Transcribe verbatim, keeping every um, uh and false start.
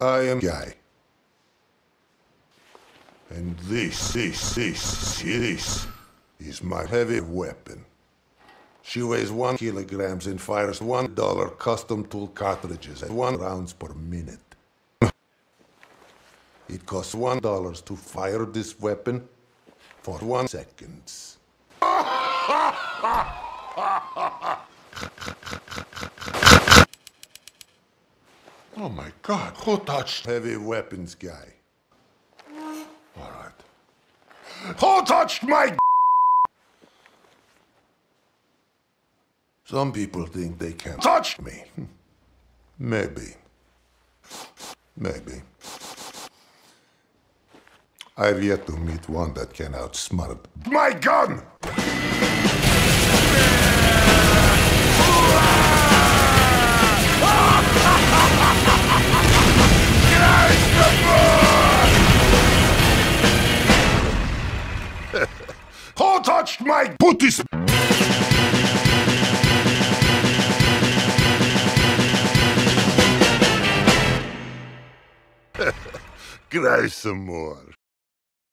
I am guy. And this, this, this, this is my heavy weapon. She weighs one kilograms and fires one dollar custom tool cartridges at one rounds per minute. It costs one dollar to fire this weapon for one seconds. Oh my God, who touched heavy weapons guy? All right. Who touched my? Some people think they can touch me. Maybe. Maybe. I've yet to meet one that can outsmart my gun! Who touched my booties? Cry some more.